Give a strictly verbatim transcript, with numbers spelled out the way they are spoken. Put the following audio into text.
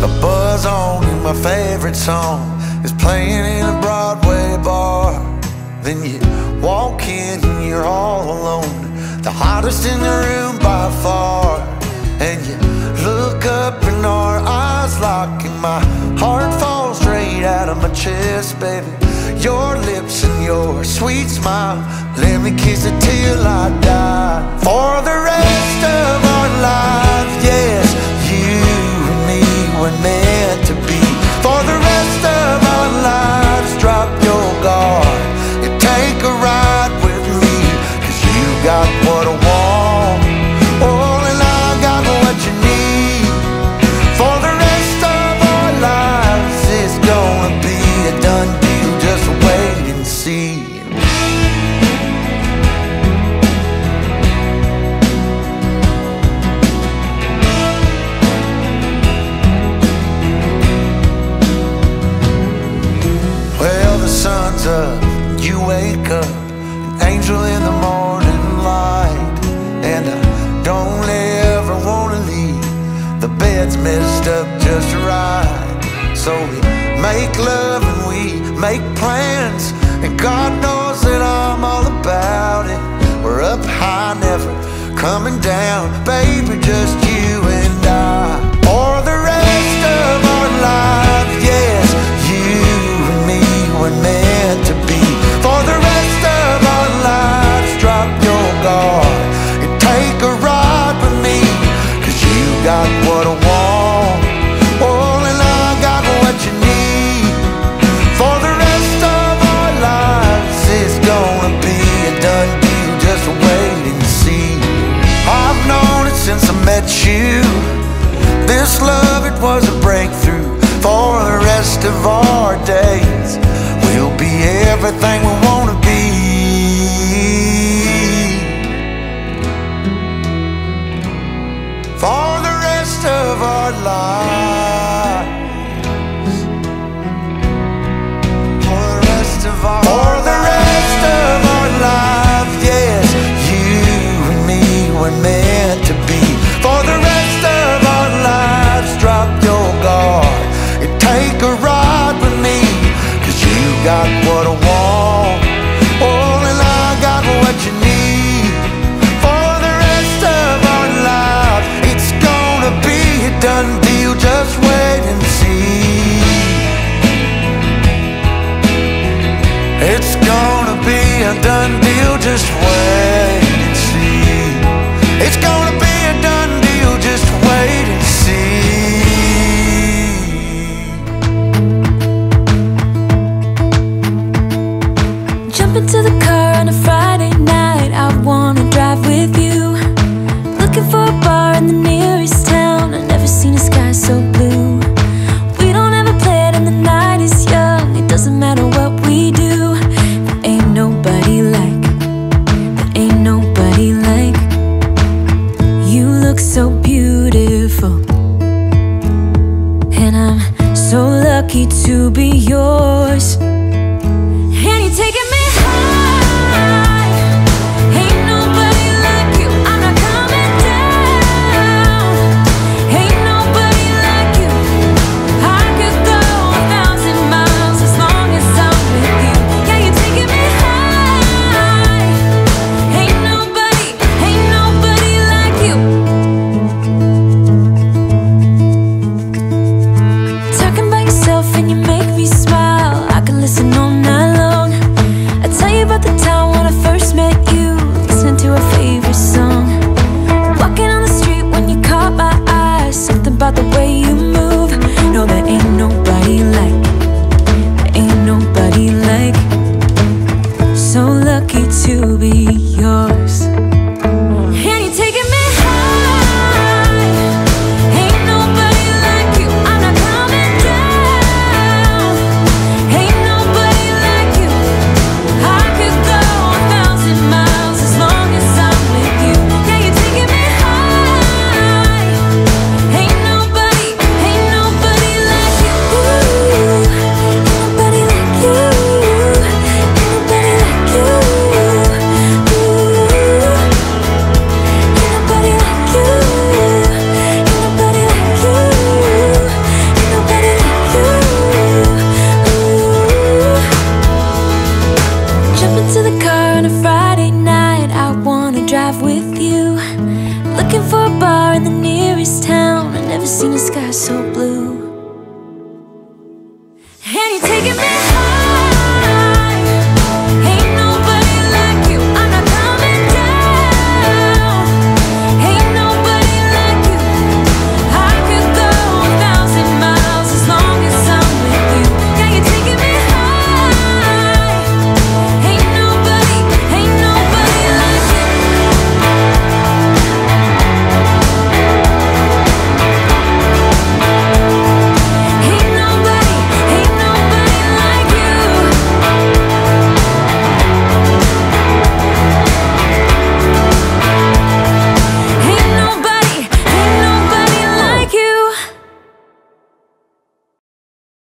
a buzz on you, my favorite song is playing in a Broadway bar. Then you walk in and you're all alone, the hottest in the room by far. And you look up and our eyes lock, and my heart falls straight out of my chest, baby. Your lips and your sweet smile, let me kiss it till I die. For the rest of our lives, yes, you and me were meant to be. For the rest of our lives, drop your guard and take a ride with me, 'cause you got what I want, oh, and I got what you need. For the rest of our lives, it's gonna be a done deal, just wait and see. Well, the sun's up, you wake up, an angel in the morning light. And I don't ever wanna leave, the bed's messed up just right. So we make love and we make plans, and God knows that I'm all about it. We're up high, never coming down, baby, just you and I. For the rest of our lives, yes, you and me were meant to be. For the rest of our lives, drop your guard and take a ride with me, 'cause you got what I want, oh, and I got what you need. For the rest of our lives, it's gonna be a done deal, just wait and see. I've known it since I met you, this love, it was a breakthrough. For the rest of our days, we'll be everything we wanna be. For the rest of our lives, for the rest of our for the rest of our lives, yes, you and me were meant to be. For the rest of our lives, drop your guard and take a ride with me, 'cause you got what I want, oh, and I got what you need. For the rest of our lives, it's gonna be a done deal, just wait and see. It's gonna be a done deal, just wait and see. It's gonna be a done deal, just wait and see. Jump into the car on a Friday night, I wanna drive with you. Looking for a bar in the nearest town, I've never seen a sky so blue. We don't ever play it and the night is young, it doesn't matter what we do. There ain't nobody like, there ain't nobody like. You look so beautiful, and I'm so lucky to be yours.